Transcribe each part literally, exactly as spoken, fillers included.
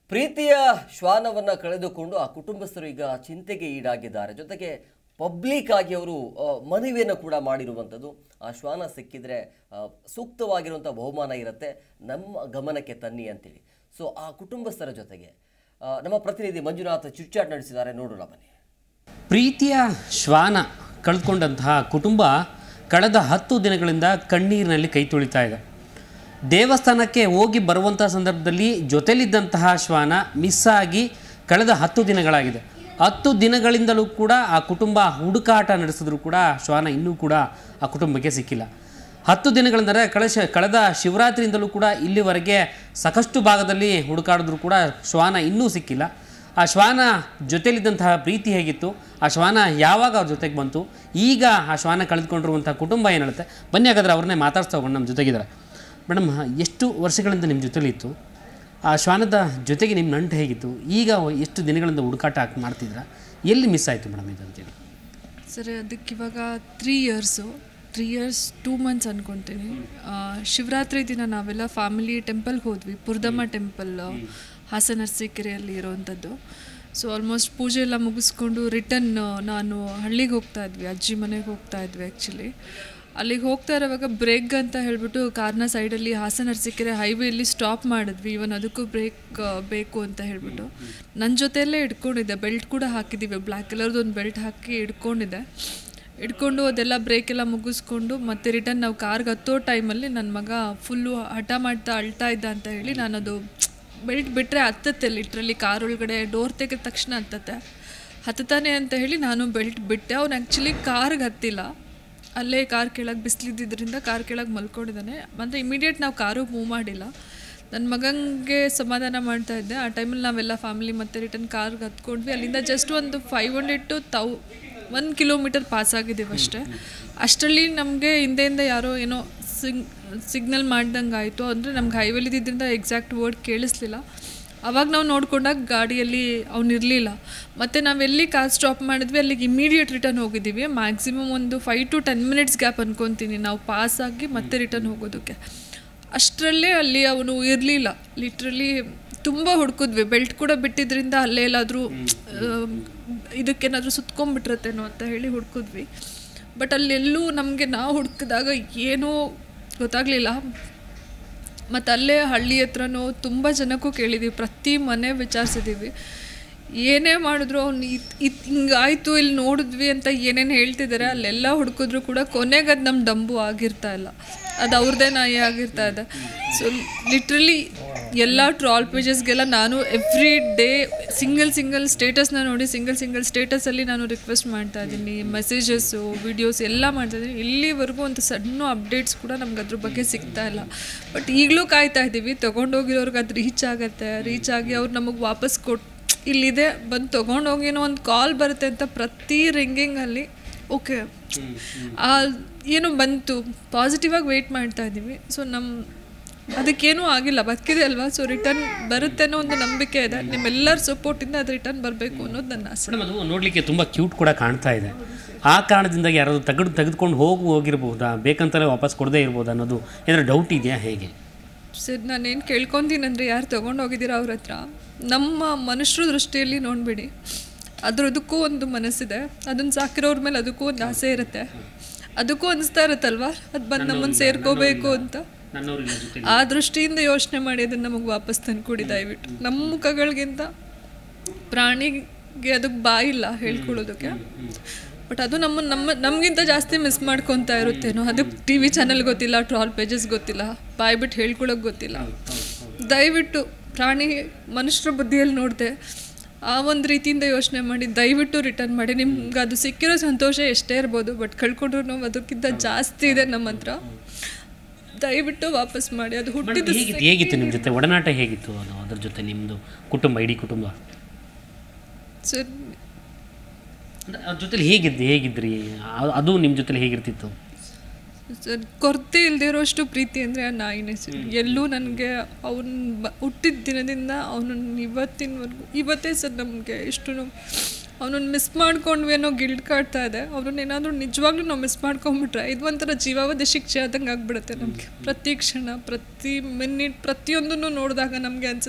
ಪ್ರೀತಿಯ ಶ್ವಾನವನ್ನು ಕಳೆದುಕೊಂಡು ಆ ಕುಟುಂಬಸ್ಥರು ಈಗ ಚಿಂತೆಗೆ ಈಡಾಗಿದ್ದಾರೆ. ಜೊತೆಗೆ ಪಬ್ಲಿಕ್ ಆಗಿ ಅವರು ಮನವಿಯನ್ನು ಕೂಡ ಮಾಡಿರುವಂಥದ್ದು. ಆ ಶ್ವಾನ ಸಿಕ್ಕಿದ್ರೆ ಸೂಕ್ತವಾಗಿರುವಂಥ ಬಹುಮಾನ ಇರುತ್ತೆ, ನಮ್ಮ ಗಮನಕ್ಕೆ ತನ್ನಿ ಅಂತೇಳಿ. ಸೊ ಆ ಕುಟುಂಬಸ್ಥರ ಜೊತೆಗೆ ನಮ್ಮ ಪ್ರತಿನಿಧಿ ಮಂಜುನಾಥ್ ಚಿಟ್ಚಾಟ್ ನಡೆಸಿದ್ದಾರೆ, ನೋಡೋಣ ಬನ್ನಿ. ಪ್ರೀತಿಯ ಶ್ವಾನ ಕಳೆದುಕೊಂಡಂತಹ ಕುಟುಂಬ ಕಳೆದ ಹತ್ತು ದಿನಗಳಿಂದ ಕಣ್ಣೀರಿನಲ್ಲಿ ಕೈ ತೊಳಿತಾ ಇದೆ. ದೇವಸ್ಥಾನಕ್ಕೆ ಹೋಗಿ ಬರುವಂಥ ಸಂದರ್ಭದಲ್ಲಿ ಜೊತೆಲಿದ್ದಂತಹ ಶ್ವಾನ ಮಿಸ್ ಆಗಿ ಕಳೆದ ಹತ್ತು ದಿನಗಳಾಗಿದೆ. ಹತ್ತು ದಿನಗಳಿಂದಲೂ ಕೂಡ ಆ ಕುಟುಂಬ ಹುಡುಕಾಟ ನಡೆಸಿದ್ರು ಕೂಡ ಶ್ವಾನ ಇನ್ನೂ ಕೂಡ ಆ ಕುಟುಂಬಕ್ಕೆ ಸಿಕ್ಕಿಲ್ಲ. ಹತ್ತು ದಿನಗಳೆಂದರೆ ಕಳೆಶ ಕಳೆದ ಶಿವರಾತ್ರಿಯಿಂದಲೂ ಕೂಡ ಇಲ್ಲಿವರೆಗೆ ಸಾಕಷ್ಟು ಭಾಗದಲ್ಲಿ ಹುಡುಕಾಡಿದ್ರು ಕೂಡ ಶ್ವಾನ ಇನ್ನೂ ಸಿಕ್ಕಿಲ್ಲ. ಆ ಶ್ವಾನ ಜೊತೆಲಿದ್ದಂತಹ ಪ್ರೀತಿ ಹೇಗಿತ್ತು, ಆ ಶ್ವಾನ ಯಾವಾಗ ಅವ್ರ ಜೊತೆಗೆ ಬಂತು, ಈಗ ಆ ಶ್ವಾನ ಕಳೆದುಕೊಂಡಿರುವಂಥ ಕುಟುಂಬ ಏನು ಹೇಳುತ್ತೆ, ಬನ್ನಿ ಹಾಗಾದ್ರೆ ಅವ್ರನ್ನೇ ಮಾತಾಡ್ಸ್ತಾ ಹೋಗೋಣ. ನಮ್ಮ ಜೊತೆಗಿದ್ದಾರೆ ಮೇಡಮ್. ಎಷ್ಟು ವರ್ಷಗಳಿಂದ ನಿಮ್ಮ ಜೊತೆಲಿ ಇತ್ತು ಆ ಶ್ವಾನದ ಜೊತೆಗೆ ನಿಮ್ಮ ನಂಟು ಹೇಗಿತ್ತು, ಈಗ ಎಷ್ಟು ದಿನಗಳಿಂದ ಹುಡುಕಾಟ ಮಾಡ್ತಿದ್ರ, ಎಲ್ಲಿ ಮಿಸ್ ಆಯಿತು ಮೇಡಮ್ ಇದು ಅಂತೇಳಿ? ಸರ್ ಅದಕ್ಕೆ ಇವಾಗ three years three years two months ಅಂದ್ಕೊತೀನಿ. ಶಿವರಾತ್ರಿ ದಿನ ನಾವೆಲ್ಲ ಫ್ಯಾಮಿಲಿ ಟೆಂಪಲ್ಗೆ ಹೋದ್ವಿ, ಪುರದಮ್ಮ ಟೆಂಪಲ್ ಹಾಸನ ಅರಸೀಕೆರೆಯಲ್ಲಿ ಇರೋವಂಥದ್ದು. ಸೊ ಆಲ್ಮೋಸ್ಟ್ ಪೂಜೆ ಎಲ್ಲ ಮುಗಿಸ್ಕೊಂಡು ರಿಟರ್ನ್ ನಾನು ಹಳ್ಳಿಗೆ ಹೋಗ್ತಾ ಇದ್ವಿ, ಅಜ್ಜಿ ಮನೆಗೆ ಹೋಗ್ತಾ ಇದ್ವಿ. ಆ್ಯಕ್ಚುಲಿ ಅಲ್ಲಿಗೆ ಹೋಗ್ತಾ ಇರೋವಾಗ ಬ್ರೇಕ್ ಅಂತ ಹೇಳಿಬಿಟ್ಟು ಕಾರ್ನ ಸೈಡಲ್ಲಿ ಹಾಸನ ಅರಸೀಕೆರೆ ಹೈವೇಲಿ ಸ್ಟಾಪ್ ಮಾಡಿದ್ವಿ. ಇವನ್ ಅದಕ್ಕೂ ಬ್ರೇಕ್ ಬೇಕು ಅಂತ ಹೇಳಿಬಿಟ್ಟು ನನ್ನ ಜೊತೆಯಲ್ಲೇ ಇಟ್ಕೊಂಡಿದ್ದೆ, ಬೆಲ್ಟ್ ಕೂಡ ಹಾಕಿದ್ದೀವಿ, ಬ್ಲ್ಯಾಕ್ ಕಲರ್ದು ಒಂದು ಬೆಲ್ಟ್ ಹಾಕಿ ಇಟ್ಕೊಂಡಿದ್ದೆ. ಇಟ್ಕೊಂಡು ಅದೆಲ್ಲ ಬ್ರೇಕೆಲ್ಲ ಮುಗಿಸ್ಕೊಂಡು ಮತ್ತೆ ರಿಟರ್ನ್ ನಾವು ಕಾರ್ಗೆ ಹತ್ತೋ ಟೈಮಲ್ಲಿ ನನ್ನ ಮಗ ಫುಲ್ಲು ಹಠ ಮಾಡ್ತಾ ಅಳ್ತಾ ಇದ್ದ ಅಂತ ಹೇಳಿ ನಾನದು ಬೆಲ್ಟ್ ಬಿಟ್ಟರೆ ಹತ್ತತ್ತೆ, ಲಿಟ್ರಲ್ಲಿ ಕಾರ್ ಒಳಗಡೆ ಡೋರ್ ತೆಗೆದ ತಕ್ಷಣ ಹತ್ತತ್ತೆ, ಹತ್ತಾನೆ ಅಂತ ಹೇಳಿ ನಾನು ಬೆಲ್ಟ್ ಬಿಟ್ಟೆ. ಅವ್ನು ಆ್ಯಕ್ಚುಲಿ ಕಾರ್ಗೆ ಹತ್ತಿಲ್ಲ, ಅಲ್ಲೇ ಕಾರ್ ಕೆಳಗೆ ಬಿಸಿಲಿದ್ದರಿಂದ ಕಾರ್ ಕೆಳಗೆ ಮಲ್ಕೊಂಡಿದ್ದಾನೆ. ಮತ್ತು ಇಮಿಡಿಯೇಟ್ ನಾವು ಕಾರು ಮೂವ್ ಮಾಡಿಲ್ಲ. ನನ್ನ ಮಗನಿಗೆ ಸಮಾಧಾನ ಮಾಡ್ತಾ ಇದ್ದೆ. ಆ ಟೈಮಲ್ಲಿ ನಾವೆಲ್ಲ ಫ್ಯಾಮಿಲಿ ಮತ್ತು ರಿಟರ್ನ್ ಕಾರ್ಗೆ ಹತ್ಕೊಂಡ್ವಿ. ಅಲ್ಲಿಂದ ಜಸ್ಟ್ ಒಂದು ಫೈವ್ ಹಂಡ್ರೆಡ್ ಟು ತೌ ಒನ್ ಕಿಲೋಮೀಟರ್ ಪಾಸ್ ಆಗಿದ್ದೀವಿ ಅಷ್ಟೇ. ಅಷ್ಟರಲ್ಲಿ ನಮಗೆ ಹಿಂದೆಯಿಂದ ಯಾರೋ ಏನೋ ಸಿಗ್ ಸಿಗ್ನಲ್ ಮಾಡ್ದಂಗೆ ಆಯಿತು. ಅಂದರೆ ನಮ್ಗೆ ಹೈವೇಲಿದ್ದರಿಂದ ಎಕ್ಸಾಕ್ಟ್ ವರ್ಡ್ ಕೇಳಿಸ್ಲಿಲ್ಲ. ಅವಾಗ ನಾವು ನೋಡ್ಕೊಂಡಾಗ ಗಾಡಿಯಲ್ಲಿ ಅವ್ನು ಇರಲಿಲ್ಲ. ಮತ್ತು ನಾವೆಲ್ಲಿ ಕಾರ್ ಸ್ಟಾಪ್ ಮಾಡಿದ್ವಿ ಅಲ್ಲಿಗೆ ಇಮಿಡಿಯೇಟ್ ರಿಟರ್ನ್ ಹೋಗಿದ್ದೀವಿ. ಮ್ಯಾಕ್ಸಿಮಮ್ ಒಂದು five to ten minutes gap ಅಂದ್ಕೊತೀನಿ ನಾವು ಪಾಸ್ ಆಗಿ ಮತ್ತೆ ರಿಟರ್ನ್ ಹೋಗೋದಕ್ಕೆ. ಅಷ್ಟರಲ್ಲೇ ಅಲ್ಲಿ ಅವನು ಇರಲಿಲ್ಲ. ಲಿಟ್ರಲಿ ತುಂಬ ಹುಡ್ಕಿದ್ವಿ, ಬೆಲ್ಟ್ ಕೂಡ ಬಿಟ್ಟಿದ್ರಿಂದ ಅಲ್ಲೇ ಎಲ್ಲಾದರೂ ಇದಕ್ಕೇನಾದರೂ ಸುತ್ಕೊಂಡ್ಬಿಟ್ರತ್ತೇನೋ ಅಂತ ಹೇಳಿ ಹುಡ್ಕಿದ್ವಿ. ಬಟ್ ಅಲ್ಲೆಲ್ಲೂ ನಮಗೆ ನಾವು ಹುಡ್ಕಿದಾಗ ಏನೂ ಗೊತ್ತಾಗಲಿಲ್ಲ. ಮತ್ತು ಅಲ್ಲೇ ಹಳ್ಳಿ ಹತ್ರನೂ ತುಂಬ ಜನಕ್ಕೂ ಕೇಳಿದ್ದೀವಿ, ಪ್ರತಿ ಮನೆ ವಿಚಾರಿಸಿದ್ದೀವಿ. ಏನೇ ಮಾಡಿದ್ರು ಅವ್ನು ಇದು ಇದು ಹಿಂಗಾಯಿತು ಇಲ್ಲಿ ನೋಡಿದ್ವಿ ಅಂತ ಏನೇನು ಹೇಳ್ತಿದ್ದಾರೆ, ಅಲ್ಲೆಲ್ಲ ಹುಡುಕಿದ್ರು ಕೂಡ ಕೊನೆಗೆ ಅದು ನಮ್ಮ ಡಂಬು ಆಗಿರ್ತಾ ಇಲ್ಲ, ಅದು ಅವ್ರದ್ದೇ ನಾಯಿ ಆಗಿರ್ತಾ ಇದೆ. ಸೊ ಲಿಟ್ರಲಿ ಎಲ್ಲ ಟ್ರಾಲ್ ಪೇಜಸ್ಗೆಲ್ಲ ನಾನು ಎವ್ರಿ ಡೇ ಸಿಂಗಲ್ ಸಿಂಗಲ್ ಸ್ಟೇಟಸ್ನ ನೋಡಿ ಸಿಂಗಲ್ ಸಿಂಗಲ್ ಸ್ಟೇಟಸಲ್ಲಿ ನಾನು ರಿಕ್ವೆಸ್ಟ್ ಮಾಡ್ತಾ ಇದ್ದೀನಿ, ಮೆಸೇಜಸ್ಸು ವಿಡಿಯೋಸ್ ಎಲ್ಲ ಮಾಡ್ತಾಯಿದ್ದೀನಿ. ಇಲ್ಲಿವರೆಗೂ ಒಂದು ಸಣ್ಣ ಅಪ್ಡೇಟ್ಸ್ ಕೂಡ ನಮ್ಗೆ ಅದ್ರ ಬಗ್ಗೆ ಸಿಗ್ತಾ ಇಲ್ಲ. ಬಟ್ ಈಗಲೂ ಕಾಯ್ತಾ ಇದ್ದೀವಿ, ತೊಗೊಂಡೋಗಿರೋರ್ಗೆ ಅದು ರೀಚ್ ಆಗುತ್ತೆ, ರೀಚ್ ಆಗಿ ಅವ್ರು ನಮಗೆ ವಾಪಸ್ ಕೊಟ್ಟು ಇಲ್ಲಿದೆ ಬಂದು ತೊಗೊಂಡೋಗೇನೋ ಒಂದು ಕಾಲ್ ಬರುತ್ತೆ ಅಂತ ಪ್ರತಿ ರಿಂಗಿಂಗಲ್ಲಿ ಓಕೆ ಏನೋ ಬಂತು ಪಾಸಿಟಿವ್ ಆಗಿ ವೆಯ್ಟ್ ಮಾಡ್ತಾ ಇದ್ದೀವಿ. ಸೊ ನಮ್ಮ ಅದಕ್ಕೇನೂ ಆಗಿಲ್ಲ, ಬದುಕಿದೆ ಅಲ್ವಾ. ಸೊ ರಿಟರ್ನ್ ಬರುತ್ತೆ ಅನ್ನೋ ಒಂದು ನಂಬಿಕೆ ಇದೆ. ನಿಮ್ಮೆಲ್ಲರ ಸಪೋರ್ಟಿಂದ ಅದು ರಿಟರ್ನ್ ಬರಬೇಕು ಅನ್ನೋದು ನನ್ನ ಆಸೆ. ಮೇಡಮ್, ಅದು ನೋಡಲಿಕ್ಕೆ ತುಂಬ ಕ್ಯೂಟ್ ಕೂಡ ಕಾಣ್ತಾ ಇದೆ. ಆ ಕಾರಣದಿಂದ ಯಾರಾದರೂ ತೆಗೆದು ತೆಗೆದುಕೊಂಡು ಹೋಗಿ ಹೋಗಿರ್ಬೋದಾ, ಬೇಕಂತಲೇ ವಾಪಸ್ ಕೊಡದೇ ಇರ್ಬೋದಾ ಅನ್ನೋದು ಏನಾದರೂ ಡೌಟ್ ಇದೆಯಾ, ಹೇಗೆ? ಸರ್ ನಾನೇನು ಕೇಳ್ಕೊತೀನಿ ಅಂದರೆ, ಯಾರು ತೊಗೊಂಡು ಹೋಗಿದ್ದೀರಾ ಅವ್ರ ಹತ್ರ ನಮ್ಮ ಮನುಷ್ಯರ ದೃಷ್ಟಿಯಲ್ಲಿ ನೋಡಿಬಿಡಿ, ಅದರದಕ್ಕೂ ಒಂದು ಮನಸ್ಸಿದೆ, ಅದನ್ನು ಸಾಕಿರೋರ ಮೇಲೆ ಅದಕ್ಕೂ ಒಂದು ಆಸೆ ಇರುತ್ತೆ, ಅದಕ್ಕೂ ಅನಿಸ್ತಾ ಇರುತ್ತಲ್ವ ಅದು ಬಂದು ನಮ್ಮನ್ನು ಸೇರ್ಕೋಬೇಕು ಅಂತ. ಆ ದೃಷ್ಟಿಯಿಂದ ಯೋಚನೆ ಮಾಡಿ ಅದನ್ನು ನಮಗೆ ವಾಪಸ್ ತಂದು ಕೊಡಿ ದಯವಿಟ್ಟು. ನಮ್ಮ ಮುಖಗಳಿಗಿಂತ ಪ್ರಾಣಿಗೆ ಅದಕ್ಕೆ ಬಾಯಿಲ್ಲ ಹೇಳ್ಕೊಳ್ಳೋದಕ್ಕೆ, ಬಟ್ ಅದು ನಮ್ಮ ನಮ್ಮ ನಮಗಿಂತ ಜಾಸ್ತಿ ಮಿಸ್ ಮಾಡ್ಕೊತಾ ಇರುತ್ತೇನೋ. ಅದಕ್ಕೆ ಟಿ ವಿ ಚಾನಲ್ ಗೊತ್ತಿಲ್ಲ, ಟ್ರಾಲ್ ಪೇಜಸ್ ಗೊತ್ತಿಲ್ಲ, ಬಾಯಿ ಬಿಟ್ಟು ಹೇಳ್ಕೊಳ್ಳೋಕೆ ಗೊತ್ತಿಲ್ಲ. ದಯವಿಟ್ಟು ಪ್ರಾಣಿ ಮನುಷ್ಯರ ಬುದ್ಧಿಯಲ್ಲಿ ನೋಡಿದೆ ಆ ಒಂದು ರೀತಿಯಿಂದ ಯೋಚನೆ ಮಾಡಿ ದಯವಿಟ್ಟು ರಿಟರ್ನ್ ಮಾಡಿ. ನಿಮ್ಗೆ ಅದು ಸಿಕ್ಕಿರೋ ಸಂತೋಷ ಎಷ್ಟೇ ಇರ್ಬೋದು, ಬಟ್ ಕಳ್ಕೊಂಡ್ರು ನಾವು ಅದಕ್ಕಿಂತ ಜಾಸ್ತಿ ಇದೆ ನಮ್ಮ ಹತ್ರ. ದಯವಿಟ್ಟು ವಾಪಸ್ ಮಾಡಿ. ಅದು ಹುಟ್ಟಿದ್ದು ಹೇಗಿತ್ತು ನಿಮ್ಮ ಜೊತೆ ಒಡನಾಟ, ಹೇಗಿತ್ತು ಅದು ಅದ್ರ ಜೊತೆ ನಿಮ್ಮದು ಕುಟುಂಬ, ಇಡೀ ಕುಟುಂಬ ಸರ್? ಅದ್ರ ಜೊತೆಲಿ ಹೇಗಿದ್ದು ಹೇಗಿದ್ರಿ ಅದು ನಿಮ್ಮ ಜೊತೆಲಿ ಹೇಗಿರ್ತಿತ್ತು ಸರ್? ಕೊರತೆ ಇಲ್ಲದಿರೋಷ್ಟು ಪ್ರೀತಿ ಅಂದರೆ ಆ ನಾಯಿನೇ ಸರ್. ಎಲ್ಲೂ ನನಗೆ ಅವನು ಬ ಹುಟ್ಟಿದ ದಿನದಿಂದ ಅವನನ್ನು ಇವತ್ತಿನವರೆಗೂ ಇವತ್ತೇ ಸರ್ ನಮಗೆ ಎಷ್ಟು ಅವನನ್ನು ಮಿಸ್ ಮಾಡ್ಕೊಂಡ್ವಿ ಅನ್ನೋ ಗಿಲ್ಟ್ ಕಾಡ್ತಾ ಇದೆ. ಅವನನ್ನು ಏನಾದರೂ ನಿಜವಾಗ್ಲೂ ನಾವು ಮಿಸ್ ಮಾಡ್ಕೊಂಡ್ಬಿಟ್ರೆ ಇದು ಒಂಥರ ಜೀವಾವಧಿ ಶಿಕ್ಷೆ ಆದಂಗೆ ಆಗಿಬಿಡುತ್ತೆ ನಮಗೆ. ಪ್ರತಿ ಕ್ಷಣ ಪ್ರತಿ ಮಿನಿಟ್ ಪ್ರತಿಯೊಂದನ್ನು ನೋಡಿದಾಗ ನಮಗೆ ಅನಿಸುತ್ತೆ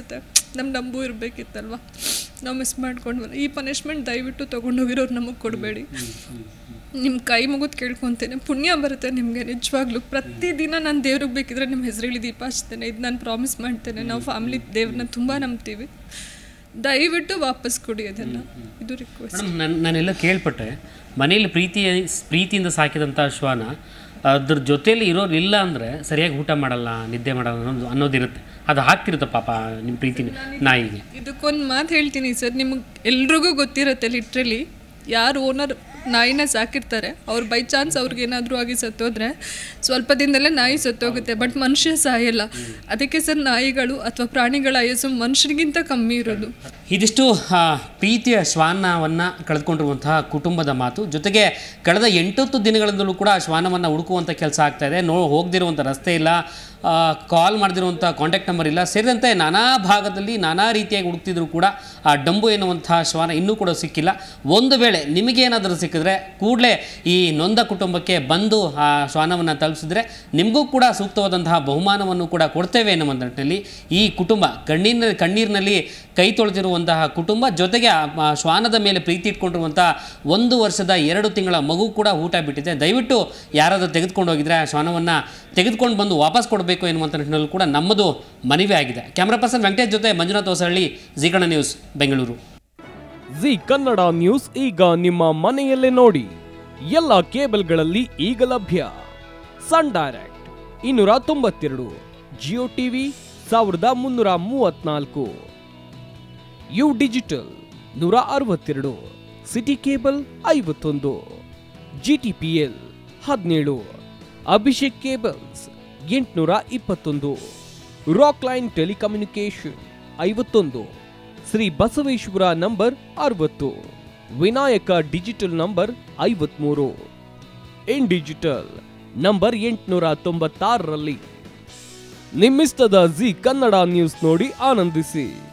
ನಮ್ಮ ನಂಬು ಇರಬೇಕಿತ್ತಲ್ವ, ನಾವು ಮಿಸ್ ಮಾಡ್ಕೊಂಡ್ವಲ್ಲ. ಈ ಪನಿಷ್ಮೆಂಟ್ ದಯವಿಟ್ಟು ತೊಗೊಂಡೋಗಿರೋರು ನಮಗೆ ಕೊಡಬೇಡಿ. ನಿಮ್ಮ ಕೈ ಮುಗಿದು ಕೇಳ್ಕೊತೇನೆ, ಪುಣ್ಯ ಬರುತ್ತೆ ನಿಮಗೆ ನಿಜವಾಗ್ಲೂ. ಪ್ರತಿದಿನ ನಾನು ದೇವ್ರಿಗೆ ಬೇಕಿದ್ರೆ ನಿಮ್ಮ ಹೆಸರಲ್ಲಿ ದೀಪ ಹಚ್ತೇನೆ, ಇದು ನಾನು ಪ್ರಾಮಿಸ್ ಮಾಡ್ತೇನೆ. ನಾವು ಫ್ಯಾಮಿಲಿ ದೇವ್ರನ್ನ ತುಂಬ ನಂಬ್ತೀವಿ, ದಯವಿಟ್ಟು ವಾಪಸ್ ಕೊಡಿ ಅದನ್ನು, ಇದು ರಿಕ್ವೆಸ್ಟ್. ನಾನು ನಾನೆಲ್ಲ ಕೇಳ್ಪಟ್ಟೆ, ಮನೇಲಿ ಪ್ರೀತಿ ಪ್ರೀತಿಯಿಂದ ಸಾಕಿದಂಥ ಶ್ವಾನ ಅದ್ರ ಜೊತೆಯಲ್ಲಿ ಇರೋರು ಇಲ್ಲ ಅಂದರೆ ಸರಿಯಾಗಿ ಊಟ ಮಾಡಲ್ಲ, ನಿದ್ದೆ ಮಾಡಲ್ಲ ಅನ್ನೋದು ಅನ್ನೋದಿರುತ್ತೆ. ಅದು ಹಾಕ್ತಿರುತ್ತೆ ಪಾಪ ನಿಮ್ಮ ಪ್ರೀತಿ ನಾಯಿಗೆ. ಇದಕ್ಕೊಂದು ಮಾತು ಹೇಳ್ತೀನಿ ಸರ್, ನಿಮಗೆ ಎಲ್ರಿಗೂ ಗೊತ್ತಿರುತ್ತೆ, ಲಿಟ್ರಲಿ ಯಾರು ಓನರ್ ನಾಯಿನ ಸಾಕಿರ್ತಾರೆ ಅವ್ರು ಬೈ ಚಾನ್ಸ್ ಅವ್ರಿಗೇನಾದರೂ ಆಗಿ ಸತ್ತೋದ್ರೆ ಸ್ವಲ್ಪ ದಿನದಲ್ಲೇ ನಾಯಿ ಸತ್ತೋಗುತ್ತೆ, ಬಟ್ ಮನುಷ್ಯ ಸಾಯಲ್ಲ. ಅದಕ್ಕೆ ಸರ್ ನಾಯಿಗಳು ಅಥವಾ ಪ್ರಾಣಿಗಳ ಆಯಸ್ಸು ಮನುಷ್ಯರಿಗಿಂತ ಕಮ್ಮಿ ಇರೋದು. ಇದಿಷ್ಟು ಪ್ರೀತಿಯ ಶ್ವಾನವನ್ನು ಕಳೆದುಕೊಂಡಿರುವಂತಹ ಕುಟುಂಬದ ಮಾತು. ಜೊತೆಗೆ ಕಳೆದ ಎಂಟತ್ತು ದಿನಗಳಿಂದಲೂ ಕೂಡ ಶ್ವಾನವನ್ನು ಹುಡುಕುವಂಥ ಕೆಲಸ ಆಗ್ತಾಯಿದೆ. ನೋ ಹೋಗದಿರುವಂಥ ರಸ್ತೆ ಇಲ್ಲ, ಕಾಲ್ ಮಾಡದಿರುವಂಥ ಕಾಂಟ್ಯಾಕ್ಟ್ ನಂಬರ್ ಇಲ್ಲ, ಸೇರಿದಂತೆ ನಾನಾ ಭಾಗದಲ್ಲಿ ನಾನಾ ರೀತಿಯಾಗಿ ಹುಡುಕ್ತಿದ್ರು ಕೂಡ ಆ ಡಂಬು ಎನ್ನುವಂಥ ಶ್ವಾನ ಇನ್ನೂ ಕೂಡ ಸಿಕ್ಕಿಲ್ಲ. ಒಂದು ವೇಳೆ ನಿಮಗೇನಾದರೂ ಸಿಕ್ಕಿದ್ರೆ ಕೂಡಲೇ ಈ ನೊಂದ ಕುಟುಂಬಕ್ಕೆ ಬಂದು ಆ ಶ್ವಾನವನ್ನು ತಲುಪಿಸಿದ್ರೆ ನಿಮಗೂ ಕೂಡ ಸೂಕ್ತವಾದಂತಹ ಬಹುಮಾನವನ್ನು ಕೂಡ ಕೊಡ್ತೇವೆ ಎನ್ನುವ ನಿಟ್ಟಿನಲ್ಲಿ ಈ ಕುಟುಂಬ ಕಣ್ಣೀರಿನ ಕಣ್ಣೀರಿನಲ್ಲಿ ಕೈ ತೊಳೆದಿರುವಂತಹ ಕುಟುಂಬ, ಜೊತೆಗೆ ಆ ಶ್ವಾನದ ಮೇಲೆ ಪ್ರೀತಿ ಇಟ್ಕೊಂಡಿರುವಂಥ ಒಂದು ವರ್ಷದ ಎರಡು ತಿಂಗಳ ಮಗು ಕೂಡ ಊಟ ಬಿಟ್ಟಿದೆ. ದಯವಿಟ್ಟು ಯಾರಾದರೂ ತೆಗೆದುಕೊಂಡು ಹೋಗಿದ್ರೆ ಆ ಶ್ವಾನವನ್ನು ತೆಗೆದುಕೊಂಡು ಬಂದು ವಾಪಸ್ ಕೊಡಬೇಕು ಎನ್ನುವಂಥ ನಿಟ್ಟಿನಲ್ಲಿ ಕೂಡ ನಮ್ಮದು ಮನವಿ ಆಗಿದೆ. ಕ್ಯಾಮ್ರಾ ಪರ್ಸನ್ ವೆಂಕಟೇಶ್ ಜೊತೆ ಮಂಜುನಾಥ್ ಹೊಸಹಳ್ಳಿ, ಜೀ ಕನ್ನಡ ನ್ಯೂಸ್, ಬೆಂಗಳೂರು. ಜೀ ಕನ್ನಡ ನ್ಯೂಸ್ ಈಗ ನಿಮ್ಮ ಮನೆಯಲ್ಲೇ ನೋಡಿ. ಎಲ್ಲ ಕೇಬಲ್ಗಳಲ್ಲಿ ಈಗ ಲಭ್ಯ. ಸನ್ ಡೈರೆಕ್ಟ್ ಇನ್ನೂರ ತೊಂಬತ್ತೆರಡು, ಜಿಯೋ ಟಿವಿ ಸಾವಿರದ ಮುನ್ನೂರ ಮೂವತ್ನಾಲ್ಕು, ಯು ಡಿಜಿಟಲ್ ನೂರ ಅರವತ್ತೆರಡು, ಸಿಟಿ ಕೇಬಲ್ ಐವತ್ತೊಂದು, ಜಿ ಟಿ ಪಿ ಎಲ್ ಹದಿನೇಳು, ಅಭಿಷೇಕ್ ಕೇಬಲ್ಸ್ ಎಂಟುನೂರ ಇಪ್ಪತ್ತೊಂದು, ರಾಕ್ ಲೈನ್ ಟೆಲಿಕಮ್ಯುನಿಕೇಶನ್ ಐವತ್ತೊಂದು, ಶ್ರೀ ಬಸವೇಶ್ವರ ನಂಬರ್ ಅರವತ್ತು, ವಿನಾಯಕ ಡಿಜಿಟಲ್ ನಂಬರ್ ಐವತ್ಮೂರು, ಇನ್ ಡಿಜಿಟಲ್ ನಂಬರ್ ಎಂಟುನೂರ ತೊಂಬತ್ತಾರರಲ್ಲಿ. ನಿಮ್ಮಿಸ್ತದ ಜಿ ಕನ್ನಡ ನ್ಯೂಸ್ ನೋಡಿ ಆನಂದಿಸಿ.